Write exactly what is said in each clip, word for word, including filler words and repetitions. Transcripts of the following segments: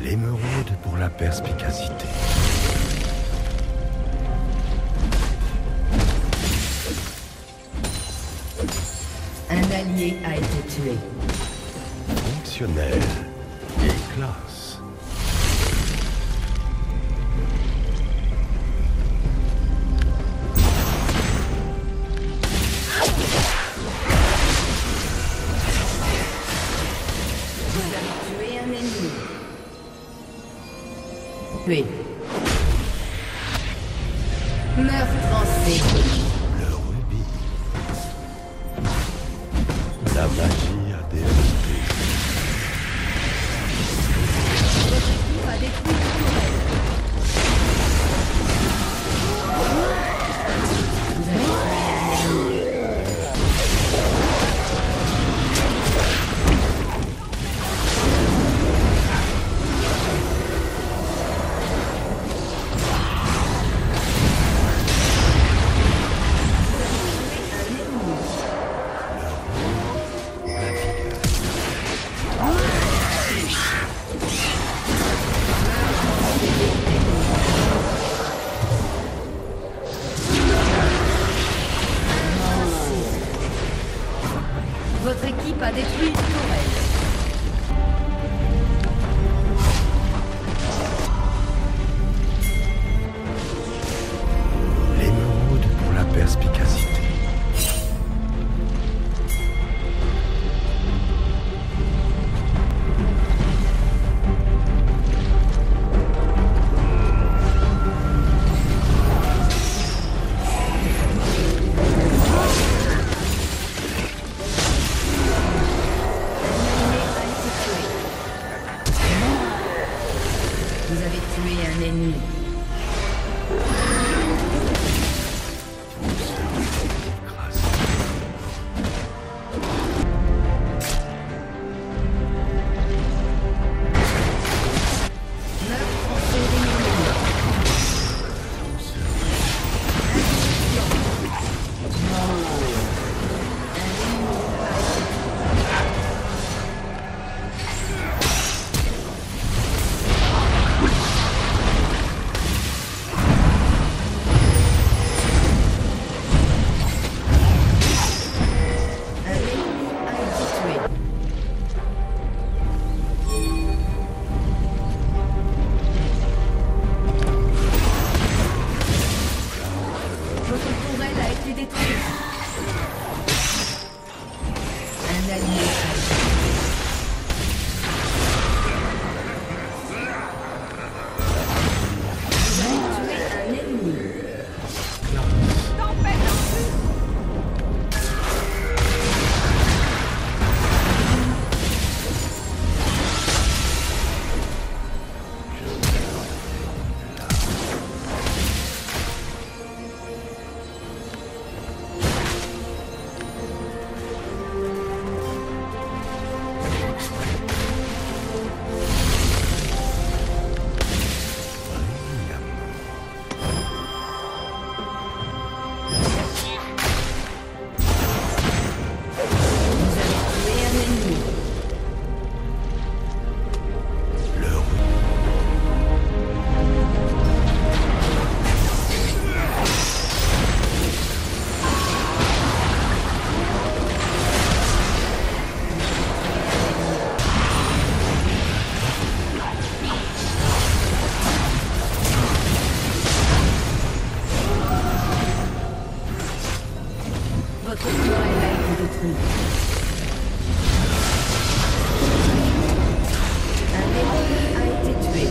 L'émeraude pour la perspicacité. Un allié a été tué. Fonctionnel et classe. Vous avez tué un ennemi. Tué. Meurtre en série. Le rubis. La magie a dévasté. Votre équipe a détruit une tourelle. Vous avez tué un ennemi. Votre équipe a détruit une tourelle. L'émeraude pour la perspicacité. Vous avez tué un ennemi. Écrasé. Meurtre en série. Un ennemi a été tué. Votre tourelle a été détruite. Un allié a été tué. Vous avez tué un ennemi. Vous avez tué un ennemi. Le rubis. Votre tourelle a été détruite. Un ennemi a été tué.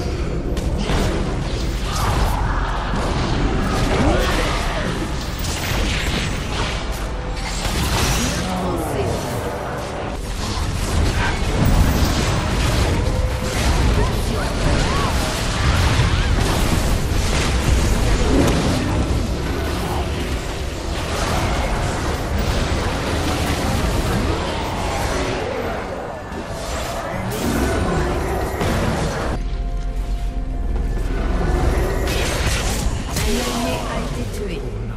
Un ennemi a été tué.